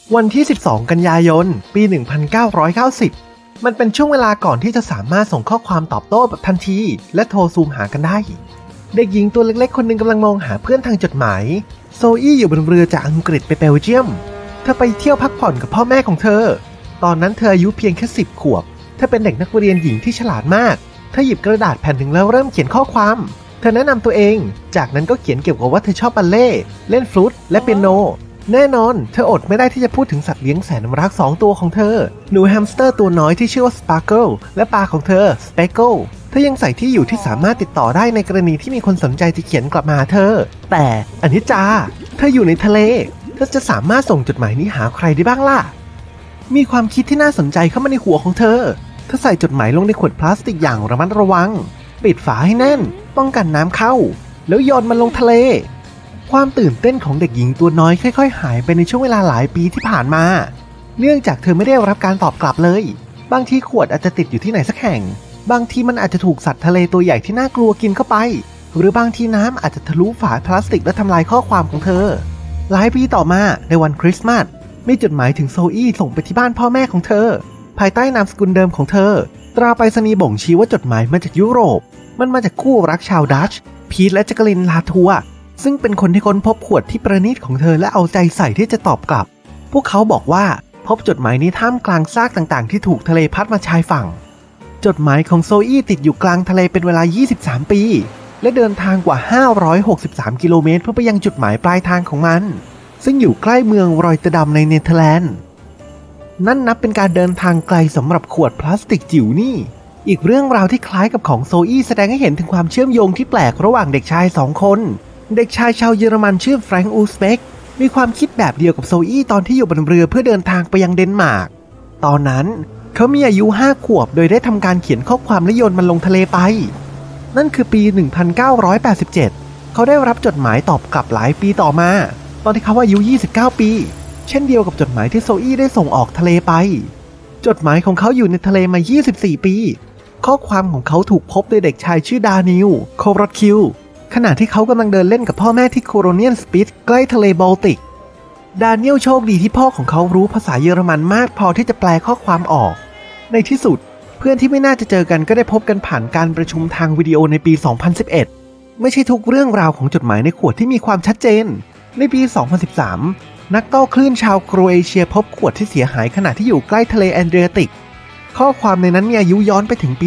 วันที่ 12 กันยายน ปี 1990 มันเป็นช่วงเวลาก่อนที่จะสามารถส่งข้อความตอบโต้แบบทันทีและโทรซูมหากันได้เด็กหญิงตัวเล็กๆคนหนึ่งกำลังมองหาเพื่อนทางจดหมายโซอี้อยู่บนเรือจากอังกฤษไปเบลเยียมเธอไปเที่ยวพักผ่อนกับพ่อแม่ของเธอตอนนั้นเธออายุเพียงแค่10 ขวบเธอเป็นเด็กนักเรียนหญิงที่ฉลาดมากเธอหยิบกระดาษแผ่นหนึ่งแล้วเริ่มเขียนข้อความเธอแนะนำตัวเองจากนั้นก็เขียนเกี่ยวกับว่าเธอชอบบัลเล่ต์เล่นฟลูตและเปียโนแน่นอนเธออดไม่ได้ที่จะพูดถึงสัตว์เลี้ยงแสนรัก2 ตัวของเธอหนูแฮมสเตอร์ตัวน้อยที่ชื่อว่าสปาร์เกิลและปลาของเธอสเปกเกิลเธอยังใส่ที่อยู่ที่สามารถติดต่อได้ในกรณีที่มีคนสนใจจะเขียนกลับมาเธอแต่อนิจจาเธออยู่ในทะเลเธอจะสามารถส่งจดหมายนี้หาใครได้บ้างล่ะมีความคิดที่น่าสนใจเข้ามาในหัวของเธอใส่จดหมายลงในขวดพลาสติกอย่างระมัดระวังปิดฝาให้แน่นป้องกันน้ำเข้าแล้วโยนมันลงทะเลความตื่นเต้นของเด็กหญิงตัวน้อยค่อยๆหายไปในช่วงเวลาหลายปีที่ผ่านมาเนื่องจากเธอไม่ได้รับการตอบกลับเลยบางทีขวดอาจจะติดอยู่ที่ไหนสักแห่งบางทีมันอาจจะถูกสัตว์ทะเลตัวใหญ่ที่น่ากลัวกินเข้าไปหรือบางทีน้ำอาจจะทะลุฝาพลาสติกและทำลายข้อความของเธอหลายปีต่อมาในวันคริสต์มาสมีจดหมายถึงโซอี้ส่งไปที่บ้านพ่อแม่ของเธอภายใต้นามสกุลเดิมของเธอตราไปรษณีย์บ่งชี้ว่าจดหมายมาจากยุโรปมันมาจากคู่รักชาวดัตช์พีทและแจ็คเกอลินลาทัวซึ่งเป็นคนที่ค้นพบขวดที่ประณีตของเธอและเอาใจใส่ที่จะตอบกลับพวกเขาบอกว่าพบจดหมายนี้ท่ามกลางซากต่างๆที่ถูกทะเลพัดมาชายฝั่งจดหมายของโซอี้ติดอยู่กลางทะเลเป็นเวลา23 ปีและเดินทางกว่า563 กิโลเมตรเพื่อไปยังจุดหมายปลายทางของมันซึ่งอยู่ใกล้เมืองรอยเตอร์ดัมในเนเธอร์แลนด์นั่นนับเป็นการเดินทางไกลสำหรับขวดพลาสติกจิ๋วนี่อีกเรื่องราวที่คล้ายกับของโซอี้แสดงให้เห็นถึงความเชื่อมโยงที่แปลกระหว่างเด็กชาย2 คนเด็กชายชาวเยอรมันชื่อแฟรงค์อูสเบกมีความคิดแบบเดียวกับโซอี้ตอนที่อยู่บนเรือเพื่อเดินทางไปยังเดนมาร์กตอนนั้นเขามีอายุ5 ขวบโดยได้ทำการเขียนข้อความและโยนมันลงทะเลไปนั่นคือปี 1987 เขาได้รับจดหมายตอบกลับหลายปีต่อมาตอนที่เขาอายุ29 ปีเช่นเดียวกับจดหมายที่โซอี้ได้ส่งออกทะเลไปจดหมายของเขาอยู่ในทะเลมา24 ปีข้อความของเขาถูกพบโดยเด็กชายชื่อดานิล โครอตคิวขณะที่เขากำลังเดินเล่นกับพ่อแม่ที่โคโรเนียนสปิตใกล้ทะเลบอลติกดานิลโชคดีที่พ่อของเขารู้ภาษาเยอรมันมากพอที่จะแปลข้อความออกในที่สุดเพื่อนที่ไม่น่าจะเจอกันก็ได้พบกันผ่านการประชุมทางวิดีโอในปี 2011 ไม่ใช่ทุกเรื่องราวของจดหมายในขวดที่มีความชัดเจนในปี 2013 นักโต้คลื่นชาวโครเอเชียพบขวดที่เสียหายขณะที่อยู่ใกล้ทะเลแอนเดรียติกข้อความในนั้นมีอายุย้อนไปถึงปี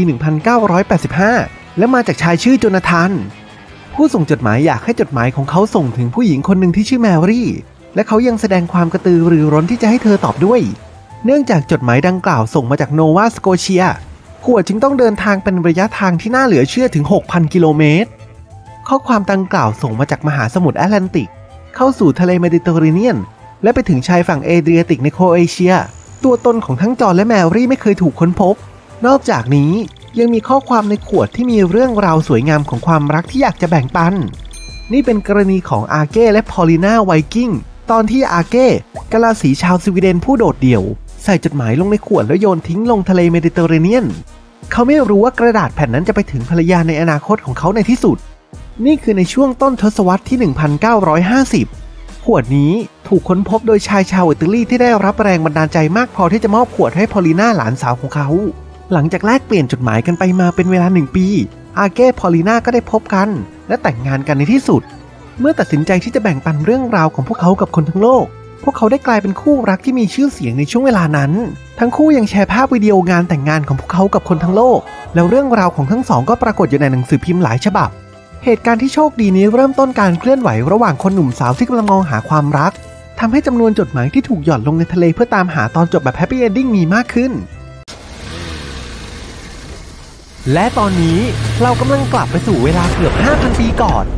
1985 และมาจากชายชื่อโจนาธานผู้ส่งจดหมายอยากให้จดหมายของเขาส่งถึงผู้หญิงคนหนึ่งที่ชื่อแมรี่และเขายังแสดงความกระตือรือร้นที่จะให้เธอตอบด้วยเนื่องจากจดหมายดังกล่าวส่งมาจากโนวาสโกเชียขวดจึงต้องเดินทางเป็นระยะทางที่น่าเหลือเชื่อถึง 6,000 กิโลเมตรข้อความดังกล่าวส่งมาจากมหาสมุทรแอตแลนติกเข้าสู่ทะเลเมดิเตอร์เรเนียนและไปถึงชายฝั่งเอเดรียติกในโครเอเชียตัวตนของทั้งจอห์นและแมรี่ไม่เคยถูกค้นพบนอกจากนี้ยังมีข้อความในขวดที่มีเรื่องราวสวยงามของความรักที่อยากจะแบ่งปันนี่เป็นกรณีของอาเก้และพอลิน่าไวกิ้งตอนที่อาเก้กะลาสีชาวสวีเดนผู้โดดเดี่ยวใส่จดหมายลงในขวดแล้วโยนทิ้งลงทะเลเมดิเตอร์เรเนียนเขาไม่รู้ว่ากระดาษแผ่นนั้นจะไปถึงภรรยาในอนาคตของเขาในที่สุดนี่คือในช่วงต้นทศวรรษที่ 1950 ขวดนี้ถูกค้นพบโดยชายชาวอิตาลีที่ได้รับแรงบันดาลใจมากพอที่จะมอบขวดให้พอลิน่าหลานสาวของเขาหลังจากแลกเปลี่ยนจดหมายกันไปมาเป็นเวลา1 ปีอาเก้พอลิน่าก็ได้พบกันและแต่งงานกันในที่สุดเมื่อตัดสินใจที่จะแบ่งปันเรื่องราวของพวกเขากับคนทั้งโลกพวกเขาได้กลายเป็นคู่รักที่มีชื่อเสียงในช่วงเวลานั้นทั้งคู่ยังแชร์ภาพวิดีโองานแต่งงานของพวกเขากับคนทั้งโลกแล้วเรื่องราวของทั้งสองก็ปรากฏอยู่ในหนังสือพิมพ์หลายฉบับเหตุการณ์ที่โชคดีนี้เริ่มต้นการเคลื่อนไหวระหว่างคนหนุ่มสาวที่กำลังมองหาความรักทำให้จำนวนจดหมายที่ถูกหย่อนลงในทะเลเพื่อตามหาตอนจบแบบแฮปปี้เอนดิ้งมีมากขึ้นและตอนนี้เรากำลังกลับไปสู่เวลาเกือบ 5,000 ปีก่อน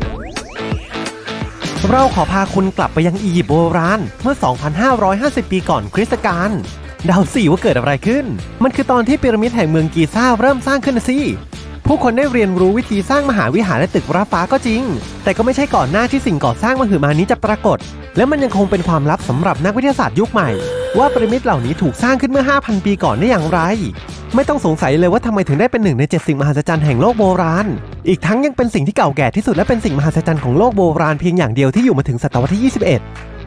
เราขอพาคุณกลับไปยังอียิปต์โบราณเมื่อ 2,550 ปีก่อนคริสตกาลเดาสิว่าเกิดอะไรขึ้นมันคือตอนที่พีระมิดแห่งเมืองกีซ่าเริ่มสร้างขึ้นนะสิผู้คนได้เรียนรู้วิธีสร้างมหาวิหารและตึกระฟ้าก็จริงแต่ก็ไม่ใช่ก่อนหน้าที่สิ่งก่อสร้างมหึมานี้จะปรากฏและมันยังคงเป็นความลับสำหรับนักวิทยาศาสตร์ยุคใหม่ว่าพีระมิดเหล่านี้ถูกสร้างขึ้นเมื่อ 5,000 ปีก่อนได้อย่างไรไม่ต้องสงสัยเลยว่าทำไมถึงได้เป็น1 ใน 7 สิ่งมหัศจรรย์แห่งโลกโบราณอีกทั้งยังเป็นสิ่งที่เก่าแก่ที่สุดและเป็นสิ่งมหัศจรรย์ของโลกโบราณเพียงอย่างเดียวที่อยู่มาถึงศตวรรษที่ 21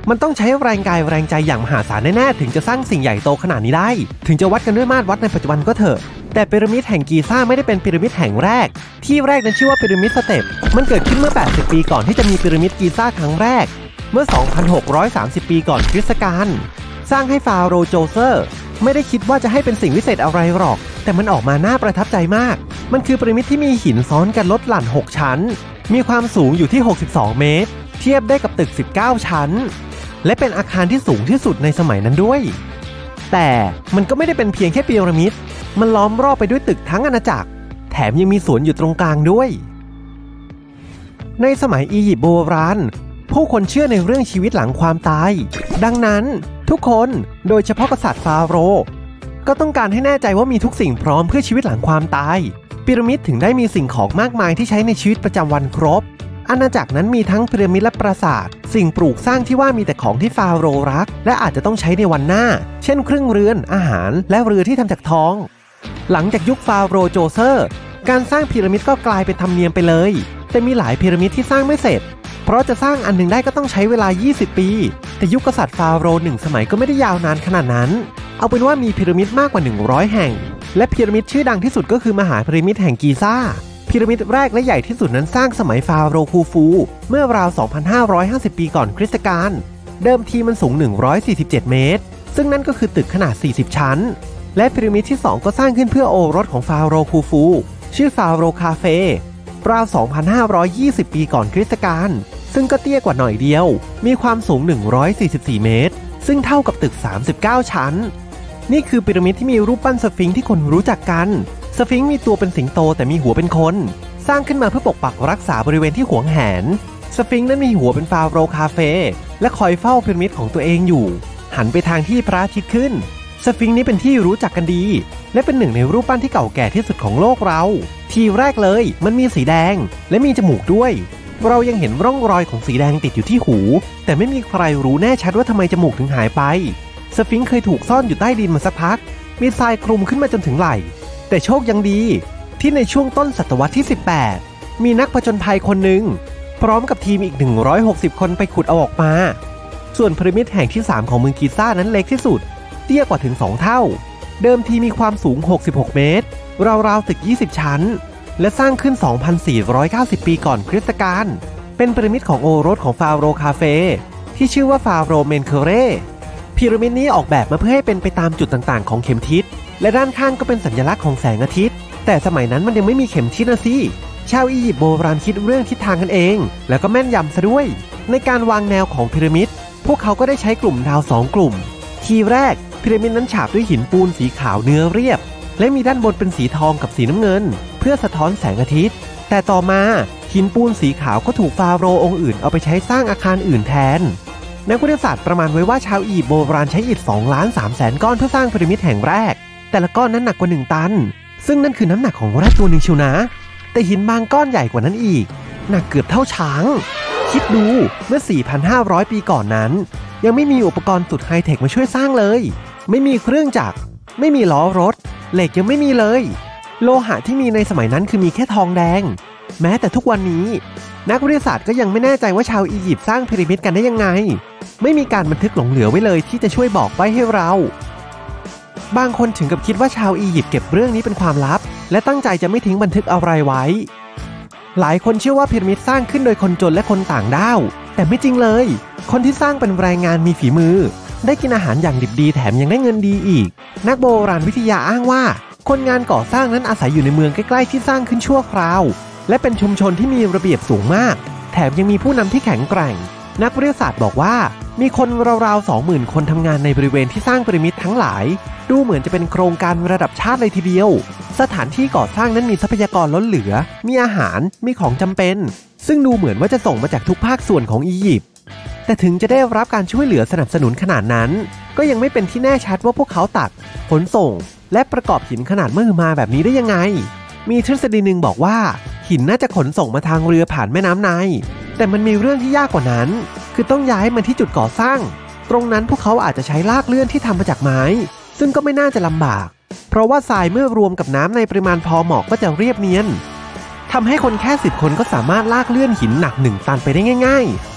มันต้องใช้แรงกายแรงใจอย่างมหาศาลแน่ๆถึงจะสร้างสิ่งใหญ่โตขนาดนี้ได้ถึงจะวัดกันด้วยมาตรวัดในปัจจุบันก็เถอะแต่พีระมิดแห่งกีซ่าไม่ได้เป็นพีระมิดแห่งแรกที่แรกนั้นชื่อว่าพีระมิดสเต็ปมันเกิดขึ้นเมื่อ80ปีก่อนที่จะมีพีระมิดกีซ่าครั้งแรกเมื่อ 2,630 ปีก่อนคริสตกาลสร้างให้ฟาโรห์โจเซอร์ไม่ได้คิดว่าจะให้เป็นสิ่งวิเศษอะไรหรอกแต่มันออกมาน่าประทับใจมากมันคือพีระมิดที่มีหินซ้อนกันลดหลั่น6ชั้นมีความสูงอยู่ที่62เมตรเทียบได้กับตึก19ชั้นและเป็นอาคารที่สูงที่สุดในสมัยนั้นด้วยแต่มันก็ไม่ได้เป็นเพียงแค่พีระมิดมันล้อมรอบไปด้วยตึกทั้งอาณาจักรแถมยังมีสวนอยู่ตรงกลางด้วยในสมัยอียิปต์โบราณผู้คนเชื่อในเรื่องชีวิตหลังความตายดังนั้นทุกคนโดยเฉพาะกษัตริย์ฟาโรห์ก็ต้องการให้แน่ใจว่ามีทุกสิ่งพร้อมเพื่อชีวิตหลังความตายพีระมิดถึงได้มีสิ่งของมากมายที่ใช้ในชีวิตประจำวันครบอาณาจักรนั้นมีทั้งพีระมิดและปราสาทสิ่งปลูกสร้างที่ว่ามีแต่ของที่ฟาโรห์รักและอาจจะต้องใช้ในวันหน้าเช่นเครื่องเรือนอาหารและเรือที่ทำจากทองหลังจากยุคฟาโรห์โจเซอร์การสร้างพีระมิดก็กลายเป็นธรรมเนียมไปเลยแต่มีหลายพีระมิดที่สร้างไม่เสร็จเพราะจะสร้างอันหนึ่งได้ก็ต้องใช้เวลา20ปีแต่ยุคกษัตริย์ฟาโรห์1สมัยก็ไม่ได้ยาวนานขนาดนั้นเอาเป็นว่ามีพีระมิดมากกว่า100แห่งและพีระมิดชื่อดังที่สุดก็คือมหาพีระมิดแห่งกีซ่าพีระมิดแรกและใหญ่ที่สุดนั้นสร้างสมัยฟาโรห์คูฟูเมื่อราว 2,550 ปีก่อนคริสตกาลเดิมทีมันสูง147เมตรซึ่งนั่นก็คือตึกขนาด40ชั้นและพีระมิดที่2ก็สร้างขึ้นเพื่อโอรสของฟาโรห์คูฟูชื่อฟาโรห์คาเฟราว 2,520 ปีก่อนคริสตกาลซึ่งก็เตี้ยกว่าหน่อยเดียวมีความสูง144เมตรซึ่งเท่ากับตึก39ชั้นนี่คือพีระมิดที่มีรูปปั้นสฟิงค์ที่คนรู้จักกันสฟิงค์มีตัวเป็นสิงโตแต่มีหัวเป็นคนสร้างขึ้นมาเพื่อปกปักรักษาบริเวณที่หวงแหนสฟิงค์นั้นมีหัวเป็นฟาโรห์คาเฟและคอยเฝ้าพีระมิดของตัวเองอยู่หันไปทางที่พระอาทิตย์ขึ้นสฟิงค์นี้เป็นที่รู้จักกันดีและเป็นหนึ่งในรูปปั้นที่เก่าแก่ที่สุดของโลกเราทีแรกเลยมันมีสีแดงและมีจมูกด้วยเรายังเห็นร่องรอยของสีแดงติดอยู่ที่หูแต่ไม่มีใครรู้แน่ชัดว่าทำไมจมูกถึงหายไปสฟิงค์เคยถูกซ่อนอยู่ใต้ดินมาสักพักมีทรายคลุมขึ้นมาจนถึงไหล่แต่โชคยังดีที่ในช่วงต้นศตวรรษที่18มีนักผจญภัยคนหนึ่งพร้อมกับทีมอีก160คนไปขุดเอาออกมาส่วนพีระมิดแห่งที่3ของเมืองกีซ่านั้นเล็กที่สุดเตี้ยกว่าถึง2เท่าเดิมทีมีความสูง66เมตรราวๆตึก20ชั้นและสร้างขึ้น 2,490 ปีก่อนคริสตกาลเป็นพีระมิดของโอรสของฟาโรห์คาเฟที่ชื่อว่าฟาโรห์เมนเคเรพีระมิดนี้ออกแบบมาเพื่อให้เป็นไปตามจุดต่างๆของเข็มทิศและด้านข้างก็เป็นสัญลักษณ์ของแสงอาทิตย์แต่สมัยนั้นมันยังไม่มีเข็มทิศนะสิชาวอียิปต์โบราณคิดเรื่องทิศทางกันเองแล้วก็แม่นยำซะด้วยในการวางแนวของพีระมิดพวกเขาก็ได้ใช้กลุ่มดาว2กลุ่มทีแรกพีระมิดนั้นฉาบด้วยหินปูนสีขาวเนื้อเรียบและมีด้านบนเป็นสีทองกับสีน้ำเงินเพื่อสะท้อนแสงอาทิตย์แต่ต่อมาหินปูนสีขาวก็ถูกฟาโรห์องค์อื่นเอาไปใช้สร้างอาคารอื่นแทนนักวิทยาศาสตร์ประมาณไว้ว่าชาวอียิปต์โบราณใช้อิฐ 2,300,000 ก้อนเพื่อสร้างพีระมิดแห่งแรกแต่ละก้อนนั้นหนักกว่า1ตันซึ่งนั่นคือน้ำหนักของแรดตัวหนึ่งเชียวนะแต่หินบางก้อนใหญ่กว่านั้นอีกหนักเกือบเท่าช้างคิดดูเมื่อ 4,500 ปีก่อนนั้นยังไม่มีอุปกรณ์สุดไฮเทคมาช่วยสร้างเลยไม่มีเครื่องจักรไม่มีล้อรถเหล็กยังไม่มีเลยโลหะที่มีในสมัยนั้นคือมีแค่ทองแดงแม้แต่ทุกวันนี้นักวิทยาศาสตร์ก็ยังไม่แน่ใจว่าชาวอียิปต์สร้างพีระมิดกันได้ยังไงไม่มีการบันทึกหลงเหลือไว้เลยที่จะช่วยบอกไว้ให้เราบางคนถึงกับคิดว่าชาวอียิปต์เก็บเรื่องนี้เป็นความลับและตั้งใจจะไม่ทิ้งบันทึกอะไรไว้หลายคนเชื่อว่าพีระมิดสร้างขึ้นโดยคนจนและคนต่างด้าวแต่ไม่จริงเลยคนที่สร้างเป็นแรงงานมีฝีมือได้กินอาหารอย่างดิบดีแถมยังได้เงินดีอีกนักโบราณวิทยาอ้างว่าคนงานก่อสร้างนั้นอาศัยอยู่ในเมืองใกล้ๆที่สร้างขึ้นชั่วคราวและเป็นชุมชนที่มีระเบียบสูงมากแถมยังมีผู้นำที่แข็งแกร่งนักวิทยาศาสตร์บอกว่ามีคนราวๆ 20,000 คนทำงานในบริเวณที่สร้างพีระมิดทั้งหลายดูเหมือนจะเป็นโครงการระดับชาติเลยทีเดียวสถานที่ก่อสร้างนั้นมีทรัพยากรล้นเหลือมีอาหารมีของจำเป็นซึ่งดูเหมือนว่าจะส่งมาจากทุกภาคส่วนของอียิปต์แต่ถึงจะได้รับการช่วยเหลือสนับสนุนขนาดนั้นก็ยังไม่เป็นที่แน่ชัดว่าพวกเขาตัดขนส่งและประกอบหินขนาดมหึมาแบบนี้ได้ยังไงมีทฤษฎีหนึ่งบอกว่าหินน่าจะขนส่งมาทางเรือผ่านแม่น้ำไนล์แต่มันมีเรื่องที่ยากกว่านั้นคือต้องย้ายมันที่จุดก่อสร้างตรงนั้นพวกเขาอาจจะใช้ลากเลื่อนที่ทำมาจากไม้ซึ่งก็ไม่น่าจะลำบากเพราะว่าทรายเมื่อรวมกับน้ำในปริมาณพอเหมาะก็จะเรียบเนียนทำให้คนแค่10 คนก็สามารถลากเลื่อนหินหนัก1 ตันไปได้ง่ายๆ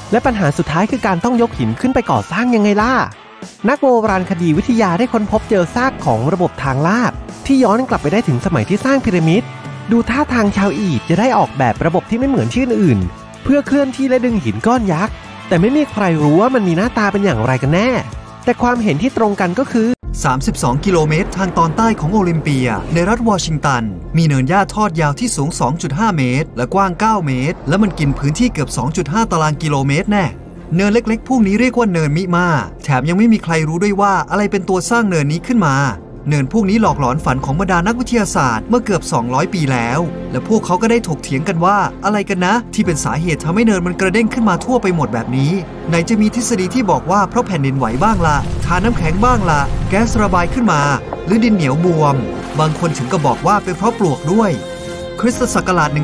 และปัญหาสุดท้ายคือการต้องยกหินขึ้นไปก่อสร้างยังไงล่ะนักโบราณคดีวิทยาได้ค้นพบเจอซากของระบบทางลาดที่ย้อนกลับไปได้ถึงสมัยที่สร้างพีระมิดดูท่าทางชาวอียิปต์จะได้ออกแบบระบบที่ไม่เหมือนที่อื่นเพื่อเคลื่อนที่และดึงหินก้อนยักษ์แต่ไม่มีใครรู้ว่ามันมีหน้าตาเป็นอย่างไรกันแน่แต่ความเห็นที่ตรงกันก็คือ 32 กิโลเมตรทางตอนใต้ของโอลิมเปียในรัฐวอชิงตันมีเนินหญ้าทอดยาวที่สูง 2.5 เมตรและกว้าง 9 เมตรและมันกินพื้นที่เกือบ 2.5 ตารางกิโลเมตรแน่เนินเล็กๆพวกนี้เรียกว่าเนินมิมาแถมยังไม่มีใครรู้ด้วยว่าอะไรเป็นตัวสร้างเนินนี้ขึ้นมาเนินพวกนี้หลอกหลอนฝันของบรรดานักวิทยาศาสตร์เมื่อเกือบ200 ปีแล้วและพวกเขาก็ได้ถกเถียงกันว่าอะไรกันนะที่เป็นสาเหตุทำให้เนินมันกระเด้งขึ้นมาทั่วไปหมดแบบนี้ไหนจะมีทฤษฎีที่บอกว่าเพราะแผ่นดินไหวบ้างละทาน้ำแข็งบ้างละแก๊สระบายขึ้นมาหรือดินเหนียวบวมบางคนถึงก็บอกว่าเป็นเพราะปลวกด้วยคริสตศักราช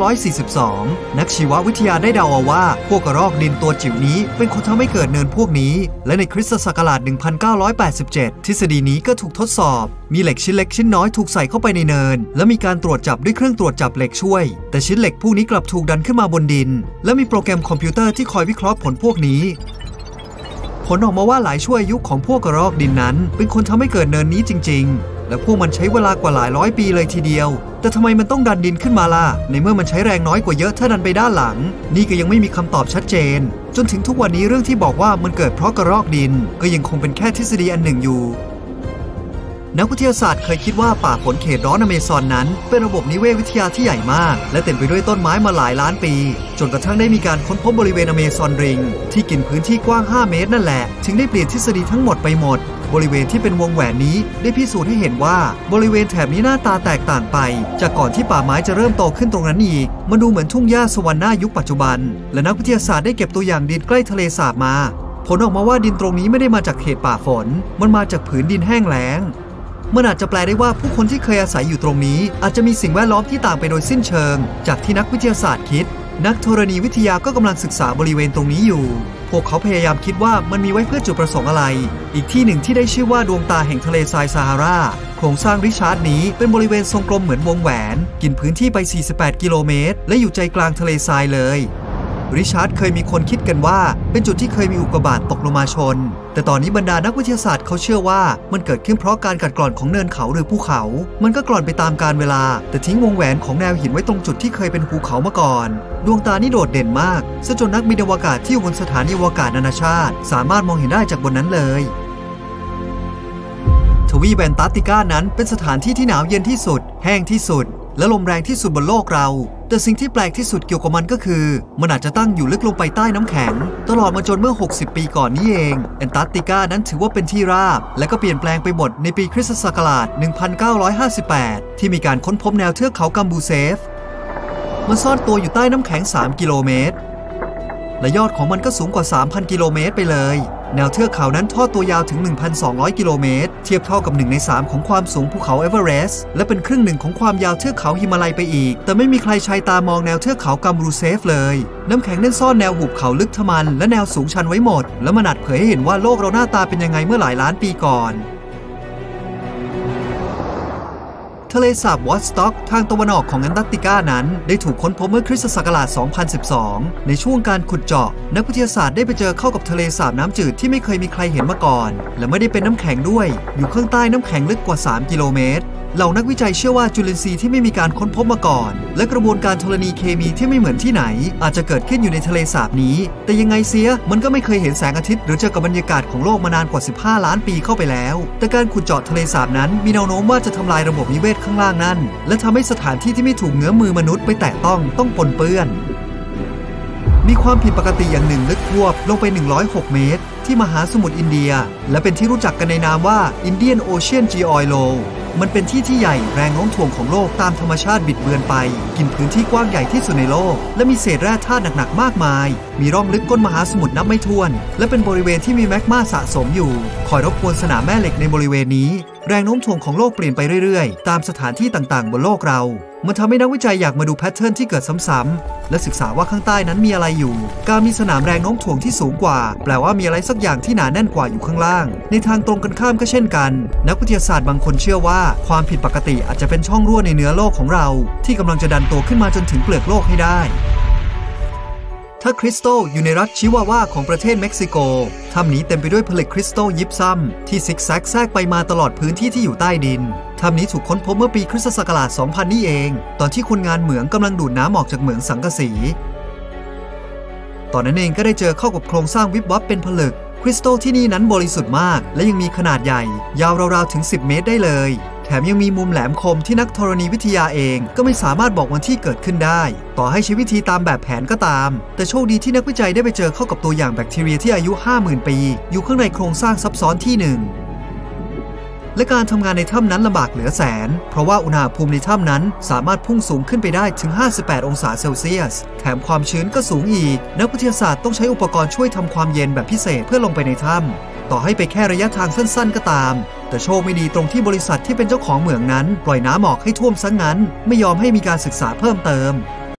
1942 นักชีววิทยาได้เดาเอาว่าพวกกระรอกดินตัวจิ๋วนี้เป็นคนทำให้เกิดเนินพวกนี้และในคริสตศักราช 1987 ทฤษฎีนี้ก็ถูกทดสอบมีเหล็กชิ้นเล็กชิ้นน้อยถูกใส่เข้าไปในเนินและมีการตรวจจับด้วยเครื่องตรวจจับเหล็กช่วยแต่ชิ้นเหล็กพวกนี้กลับถูกดันขึ้นมาบนดินและมีโปรแกรมคอมพิวเตอร์ที่คอยวิเคราะห์ผลพวกนี้ผลออกมาว่าหลายชั่วอายุของพวกกระรอกดินนั้นเป็นคนทำให้เกิดเนินนี้จริงๆและพวกมันใช้เวลากว่าหลายร้อยปีเลยทีเดียวแต่ทำไมมันต้องดันดินขึ้นมาล่ะในเมื่อมันใช้แรงน้อยกว่าเยอะถ้าดันไปด้านหลังนี่ก็ยังไม่มีคำตอบชัดเจนจนถึงทุกวันนี้เรื่องที่บอกว่ามันเกิดเพราะกระรอกดินก็ยังคงเป็นแค่ทฤษฎีอันหนึ่งอยู่นักวิทยาศาสตร์เคยคิดว่าป่าฝนเขตร้อนอเมซอนนั้นเป็นระบบนิเวศวิทยาที่ใหญ่มากและเต็มไปด้วยต้นไม้มาหลายล้านปีจนกระทั่งได้มีการค้นพบบริเวณอเมซอนริงที่กินพื้นที่กว้าง5 เมตรนั่นแหละถึงได้เปลี่ยนทฤษฎีทั้งหมดไปหมดบริเวณที่เป็นวงแหวนนี้ได้พิสูจน์ให้เห็นว่าบริเวณแถบนี้หน้าตาแตกต่างไปจากก่อนที่ป่าไม้จะเริ่มโตขึ้นตรงนั้นอีกมันดูเหมือนทุ่งหญ้าสวรรค์หน้ายุคปัจจุบันและนักวิทยาศาสตร์ได้เก็บตัวอย่างดินใกล้ทะเลสาบมาผลออกมาว่าดินตรงนี้ไม่ได้มาจากเขตป่าฝนมันมาจากผืนดินแห้งแล้งมันอาจจะแปลได้ว่าผู้คนที่เคยอาศัยอยู่ตรงนี้อาจจะมีสิ่งแวดล้อมที่ต่างไปโดยสิ้นเชิงจากที่นักวิทยาศาสตร์คิดนักธรณีวิทยาก็กำลังศึกษาบริเวณตรงนี้อยู่พวกเขาพยายามคิดว่ามันมีไว้เพื่อจุดประสงค์อะไรอีกที่หนึ่งที่ได้ชื่อว่าดวงตาแห่งทะเลทรายซาฮาราโครงสร้างริชาร์ดนี้เป็นบริเวณทรงกลมเหมือนวงแหวนกินพื้นที่ไป48 กิโลเมตรและอยู่ใจกลางทะเลทรายเลยริชาร์ดเคยมีคนคิดกันว่าเป็นจุดที่เคยมีอุกกาบาตตกลงมาชนแต่ตอนนี้บรรดานักวิทยาศาสตร์เขาเชื่อว่ามันเกิดขึ้นเพราะการกัดกร่อนของเนินเขาหรือภูเขามันก็กร่อนไปตามกาลเวลาแต่ทิ้งวงแหวนของแนวหินไว้ตรงจุดที่เคยเป็นภูเขามาก่อนดวงตานี่โดดเด่นมากซะจนนักบินอวกาศที่อยู่บนสถานีอวกาศนานาชาติสามารถมองเห็นได้จากบนนั้นเลยทวีปแอนตาร์กติกานั้นเป็นสถานที่ที่หนาวเย็นที่สุดแห้งที่สุดและลมแรงที่สุดบนโลกเราแต่สิ่งที่แปลกที่สุดเกี่ยวกับมันก็คือมันอาจจะตั้งอยู่ลึกลงไปใต้น้ำแข็งตลอดมาจนเมื่อ60 ปีก่อนนี้เองแอนตาร์กติกานั้นถือว่าเป็นที่ราบและก็เปลี่ยนแปลงไปหมดในปีคริสตศักราช 1958 ที่มีการค้นพบแนวเทือกเขากัมบูเซฟมันซ่อนตัวอยู่ใต้น้ำแข็ง3 กิโลเมตรและยอดของมันก็สูงกว่า 3,000 กิโลเมตรไปเลยแนวเทือกเขานั้นทอดตัวยาวถึง 1,200 กิโลเมตรเทียบเท่ากับ1 ใน 3ของความสูงภูเขาเอเวอเรสต์และเป็นครึ่งหนึ่งของความยาวเทือกเขาหิมาลัยไปอีกแต่ไม่มีใครใช้ตามองแนวเทือกเขากัมบูเซฟเลยน้ำแข็งนั้นซ่อนแนวหุบเขาลึกทะมันและแนวสูงชันไว้หมดและมันอาจเผยให้เห็นว่าโลกเราหน้าตาเป็นยังไงเมื่อหลายล้านปีก่อนทะเลสาบวอตสต็อกทางตะวันออกของแอนตาร์กติกานั้นได้ถูกค้นพบเมื่อคริสตศักราช 2012 ในช่วงการขุดเจาะนักวิทยาศาสตร์ได้ไปเจอเข้ากับทะเลสาบน้ำจืดที่ไม่เคยมีใครเห็นมาก่อนและไม่ได้เป็นน้ำแข็งด้วยอยู่ข้างใต้น้ำแข็งลึกกว่า3 กิโลเมตรเหล่านักวิจัยเชื่อว่าจุลินทรีย์ที่ไม่มีการค้นพบมาก่อนและกระบวนการธรณีเคมีที่ไม่เหมือนที่ไหนอาจจะเกิดขึ้นอยู่ในทะเลสาบนี้แต่ยังไงเสียมันก็ไม่เคยเห็นแสงอาทิตย์หรือเจอกับบรรยากาศของโลกมานานกว่า15 ล้านปีเข้าไปแล้วแต่การขุดเจาะทะเลสาบนั้นมีแนวโน้มว่าจะทำลายระบบนิเวศข้างล่างนั่นและทำให้สถานที่ที่ไม่ถูกเงื้อมือมนุษย์ไปแตะต้องปนเปื้อนมีความผิดปกติอย่างหนึ่งลึกท่วมลงไป106 เมตรที่มหาสมุทรอินเดียและเป็นที่รู้จักกันในนามว่า Indian Ocean Geoid Low มันเป็นที่ที่ใหญ่แรงโน้มถ่วงของโลกตามธรรมชาติบิดเบือนไปกินพื้นที่กว้างใหญ่ที่สุดในโลกและมีเศษแร่ธาตุหนักๆมากมายมีร่องลึกก้นมหาสมุทรนับไม่ถ้วนและเป็นบริเวณที่มีแมกมาสะสมอยู่คอยรบกวนสนามแม่เหล็กในบริเวณนี้แรงโน้มถ่วงของโลกเปลี่ยนไปเรื่อยๆตามสถานที่ต่างๆบนโลกเรามันทำให้นักวิจัยอยากมาดูแพทเทิร์นที่เกิดซ้ำๆและศึกษาว่าข้างใต้นั้นมีอะไรอยู่การมีสนามแรงโน้มถ่วงที่สูงกว่าแปลว่ามีอะไรสักอย่างที่หนาแน่นกว่าอยู่ข้างล่างในทางตรงกันข้ามก็เช่นกันนักวิทยาศาสตร์บางคนเชื่อว่าความผิดปกติอาจจะเป็นช่องรั่วในเนื้อโลกของเราที่กำลังจะดันตัวขึ้นมาจนถึงเปลือกโลกให้ได้ถ้าคริสตัลอยู่ในรัฐชิวาวาของประเทศเม็กซิโกถ้ำนี้เต็มไปด้วยผลึกคริสตัลยิปซัมที่ซิกแซกแทรกไปมาตลอดพื้นที่ที่อยู่ใต้ดินถ้ำนี้ถูกค้นพบเมื่อปีคริสตศักราช 2000 นี่เองตอนที่คนงานเหมืองกำลังดูดน้ำออกจากเหมืองสังกะสีตอนนั้นเองก็ได้เจอเข้ากับโครงสร้างวิบวับเป็นผลึกคริสตัลที่นี่นั้นบริสุทธิ์มากและยังมีขนาดใหญ่ยาวราวๆถึง10 เมตรได้เลยแถมยังมีมุมแหลมคมที่นักธรณีวิทยาเองก็ไม่สามารถบอกวันที่เกิดขึ้นได้ต่อให้ใช้วิธีตามแบบแผนก็ตามแต่โชคดีที่นักวิจัยได้ไปเจอเข้ากับตัวอย่างแบคทีเรียที่อายุ 50,000 ปีอยู่ข้างในโครงสร้างซับซ้อนที่หนึ่งและการทำงานในถ้ำนั้นลำบากเหลือแสนเพราะว่าอุณหภูมิในถ้ำนั้นสามารถพุ่งสูงขึ้นไปได้ถึง 58 องศาเซลเซียสแถมความชื้นก็สูงอีกนักวิทยาศาสตร์ต้องใช้อุปกรณ์ช่วยทำความเย็นแบบพิเศษเพื่อลงไปในถ้ำต่อให้ไปแค่ระยะทางสั้นๆก็ตามแต่โชคไม่ดีตรงที่บริษัทที่เป็นเจ้าของเหมืองนั้นปล่อยน้ำออกให้ท่วมซะงั้นไม่ยอมให้มีการศึกษาเพิ่มเติม